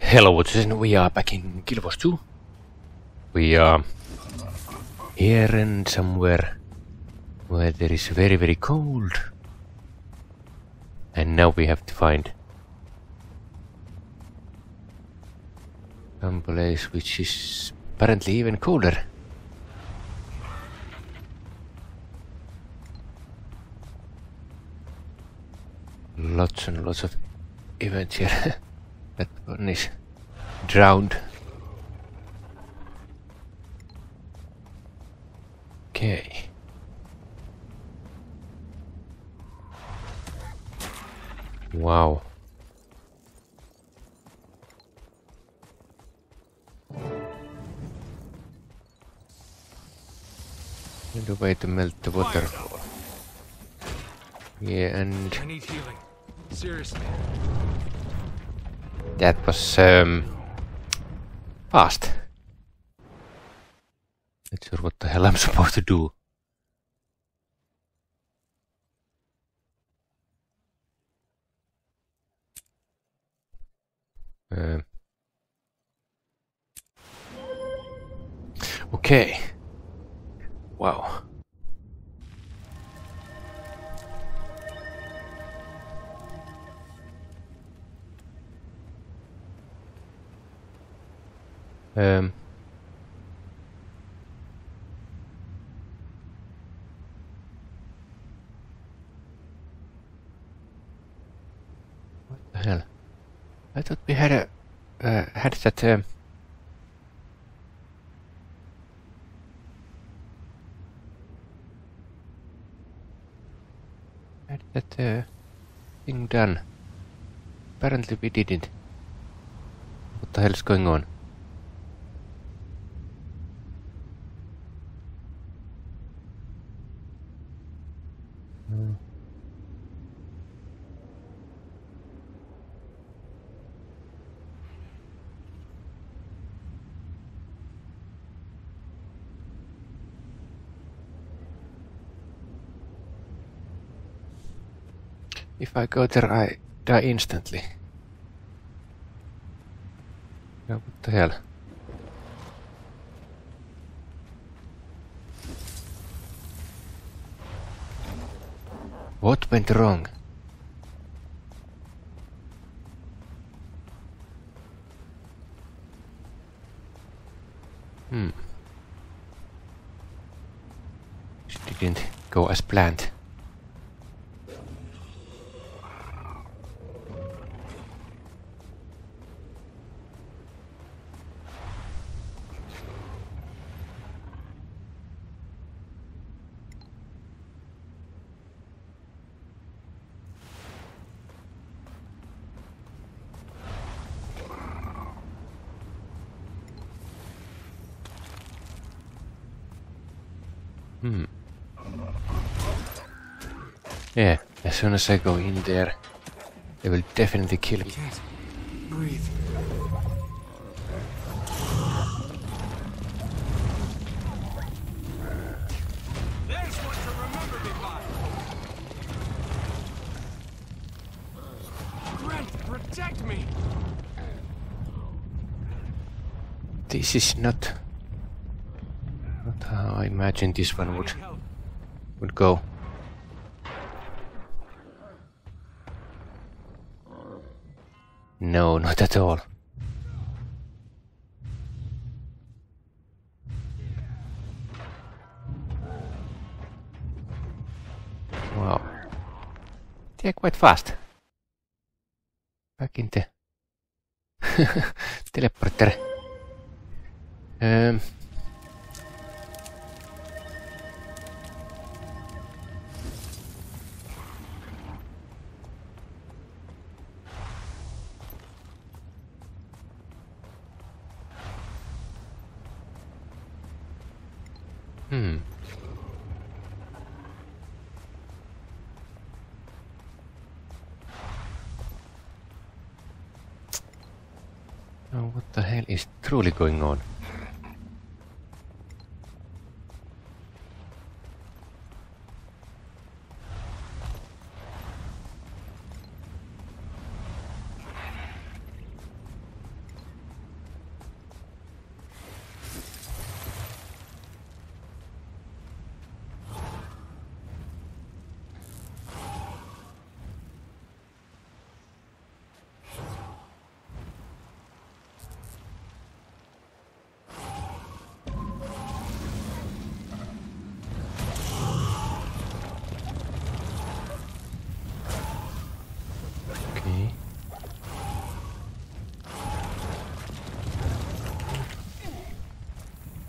Hello, watchers, we are back in Guild Wars 2. We are here and somewhere where there is very cold. And now we have to find some place which is apparently even colder. Lots and lots of events here. That one is drowned. Okay. Wow. Need a way to melt the waterfall. Yeah, and I need healing. Seriously. that was fast. Not sure what the hell I'm supposed to do. Okay. Wow. What the hell? I thought we had a had that thing done. Apparently we didn't. What the hell is going on? If I go there, I die instantly. Yeah, what the hell? What went wrong? It didn't go as planned. Yeah, as soon as I go in there, they will definitely kill me. Can't breathe. There's what to remember me by. Grant, protect me. This is not how I imagined this one would go. No, not at all. Wow. They're quite fast. Back in the teleporter. Now what the hell is truly going on?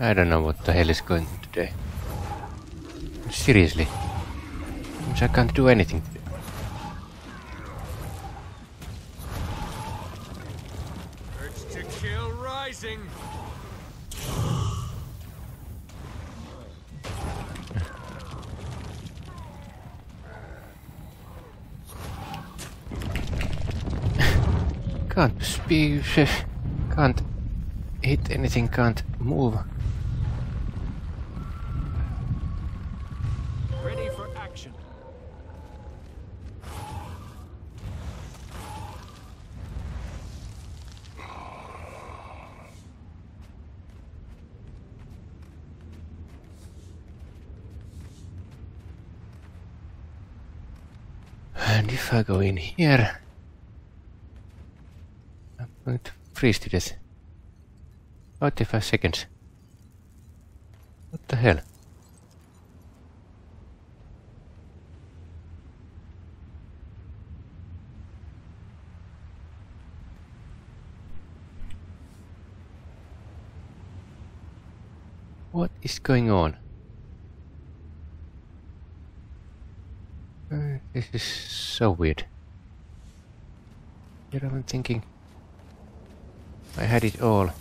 I don't know what the hell is going on today. Seriously. I can't do anything today. Urge to kill rising. Can't speak, can't hit anything, can't move. Ready for action. And if I go in here, I'm going to freeze to death. 45 seconds. What the hell? What is going on? This is so weird. Here I'm thinking I had it all.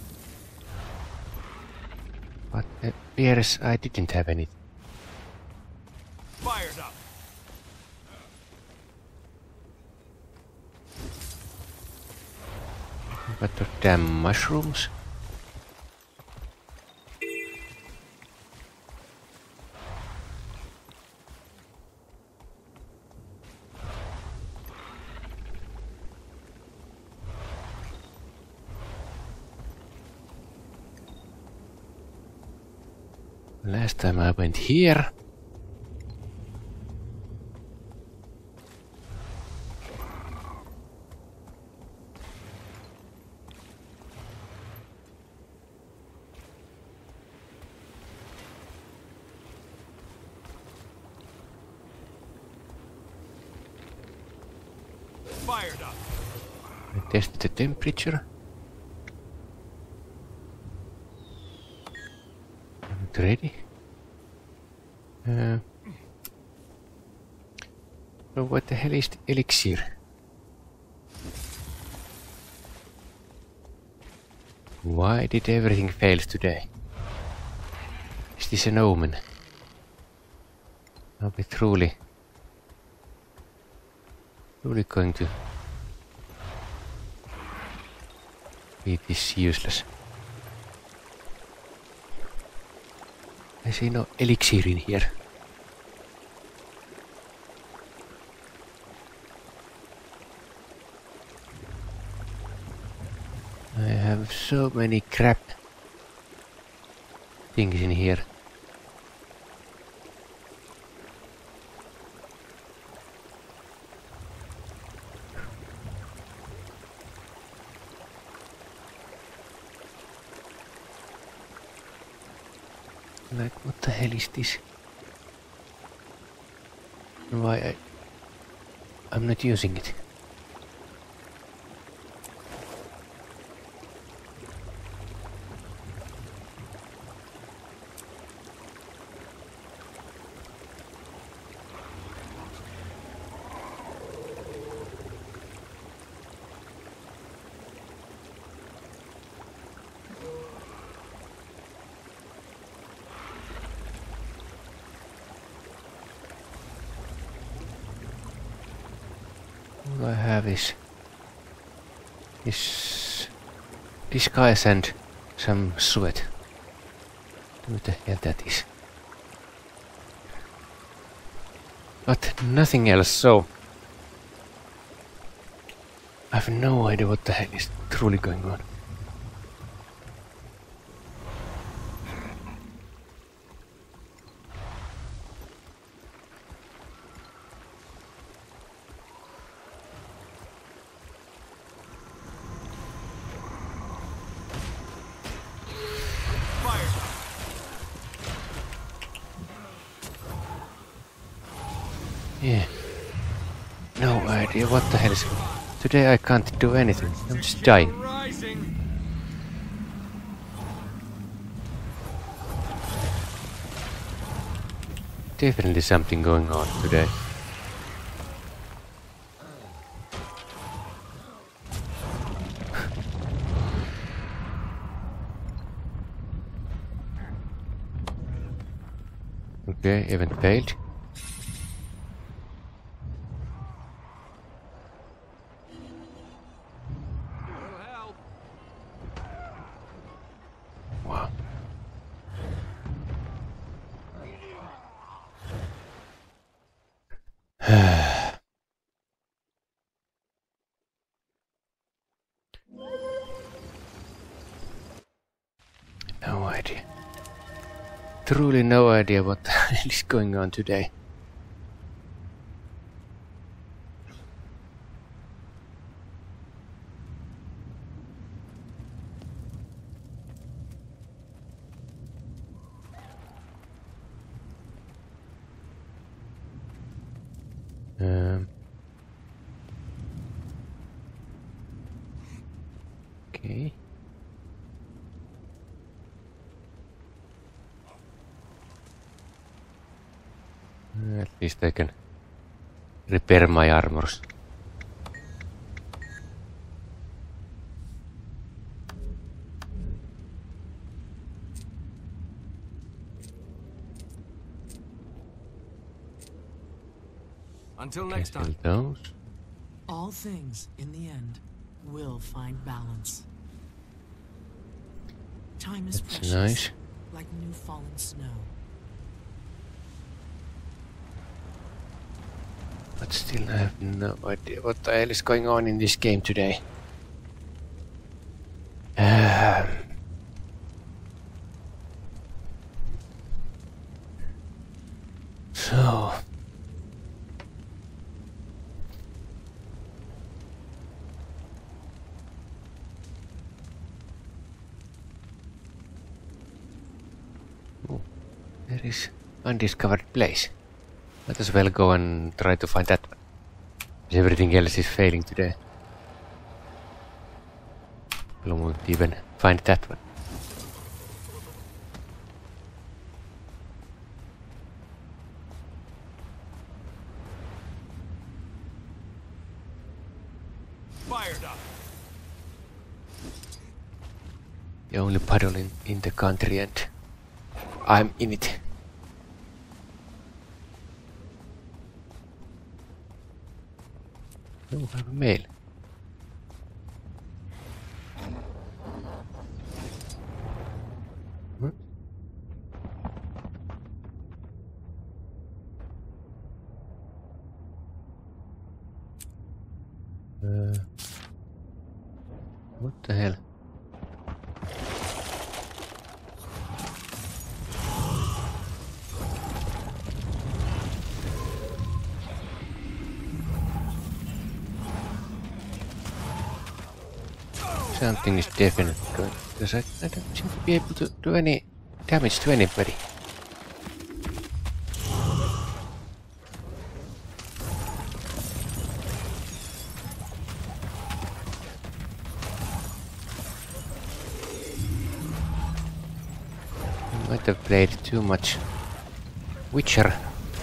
But appears I didn't have any. Fired up. But the damn mushrooms. Last time I went here. Fired up. I tested the temperature. Ready? So what the hell is the elixir? Why did everything fail today? Is this an omen? Are we truly going to be this useless? I see no elixir in here. I have so many crap things in here. Like, what the hell is this? Why I'm not using it. All I have is disguise and some sweat. What the hell that is? But nothing else, so I have no idea what the hell is truly going on. Yeah. No idea what the hell is going on. Today I can't do anything. I'm just dying. Rising. definitely something going on today. Okay, event failed. Will help. Wow. No idea. Truly no idea what the hell is going on today. Okay. At least I can repair my armors. Until Okay, next time. sell those. All things, in the end, will find balance. Time is That's precious, nice. like new fallen snow. But still I have no idea what the hell is going on in this game today. So... Oh, there is undiscovered place. Let us well go and try to find that one. Because everything else is failing today. I won't even find that one. Fired up. The only puddle in the country and I'm in it. Oh, I have a mail. What? What the hell? Something is definitely going, because I don't seem to be able to do any damage to anybody. I might have played too much Witcher.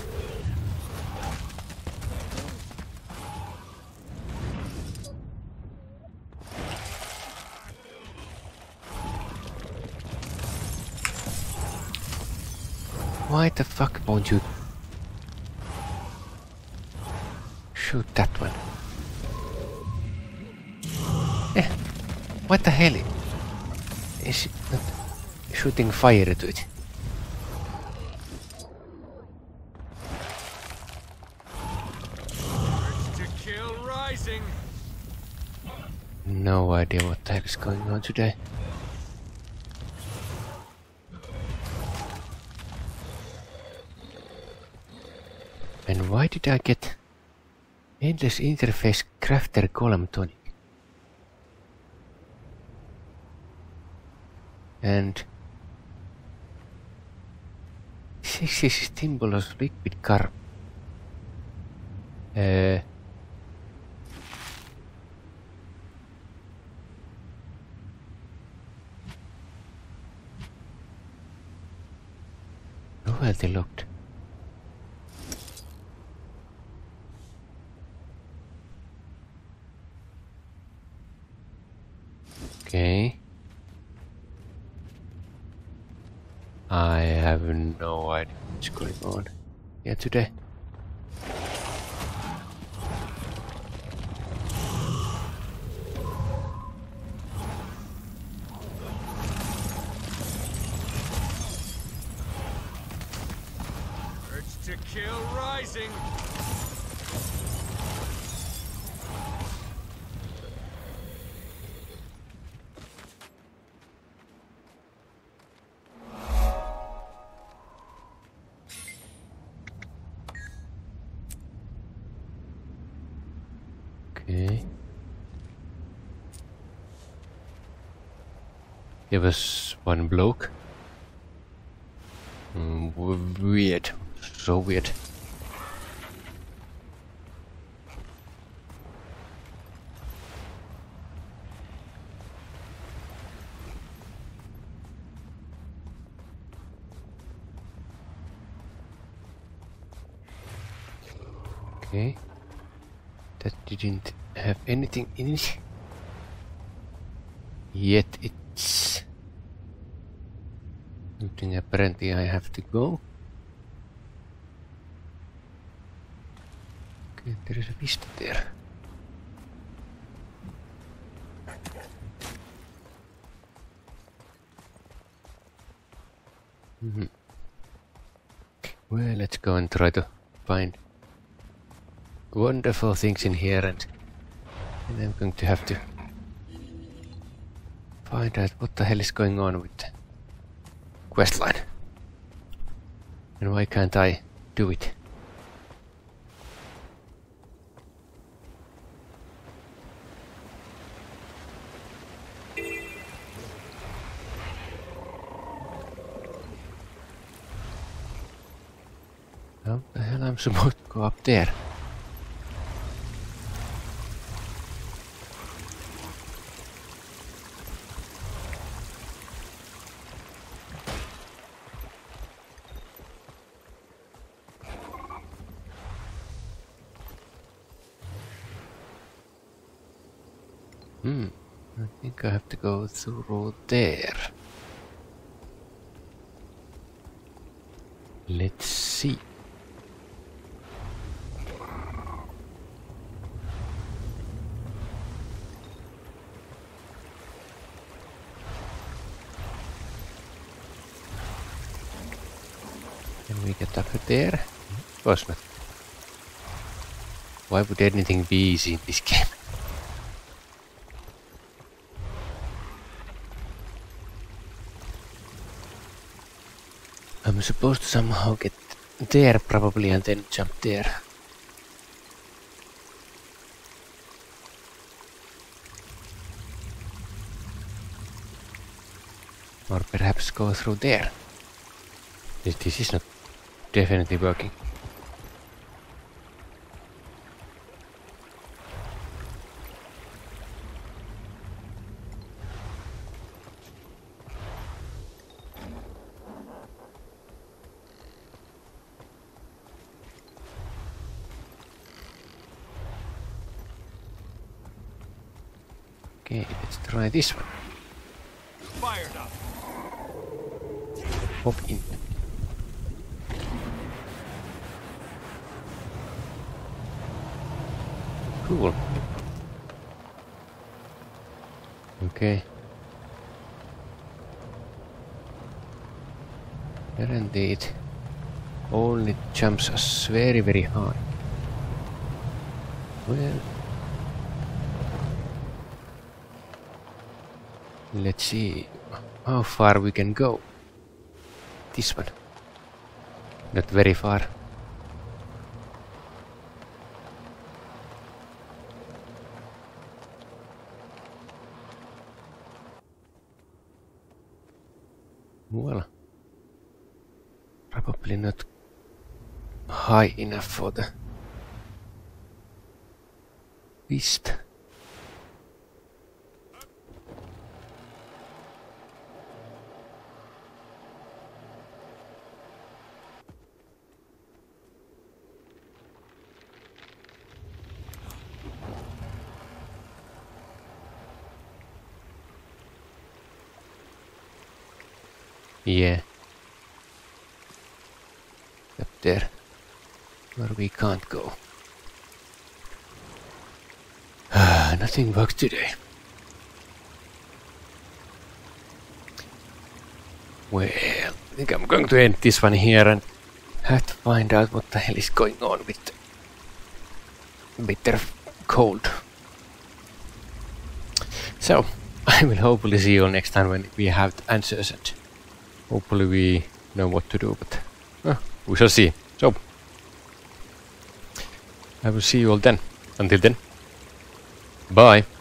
Why the fuck won't you shoot that one? Eh, what the hell? Is it not shooting fire to it? Urge to kill rising. No idea what the hell is going on today. And why did I get Endless Interface Crafter Golem Tonic? And this is Stimulus Liquid Carb. Novelty locked. I have no idea what's going on here today. Urge to kill rising. Okay. There was one bloke. Weird. So weird. Okay. That didn't have anything in it. Yet it's something apparently I have to go. Okay, there is a vista there. Well, let's go and try to find wonderful things in here, and I'm going to have to find out what the hell is going on with the questline. And why can't I do it? How the hell I'm supposed to go up there? I think I have to go through there. Let's see. Can we get up there? Of course not. Why would anything be easy in this game? I'm supposed to somehow get there probably and then jump there. Or perhaps go through there. This is not definitely working. Okay, let's try this one. Fired up. Hop in. Cool. Okay. Apparently it only jumps us very, very high. Well, let's see how far we can go. This one. Not very far. Well, probably not high enough for the beast. Yeah, there where we can't go? Nothing works today. Well, I think I'm going to end this one here and have to find out what the hell is going on with bitter cold. So, I will hopefully see you all next time when we have the answers and hopefully we know what to do, but we shall see. So, I will see you all then. Until then, bye.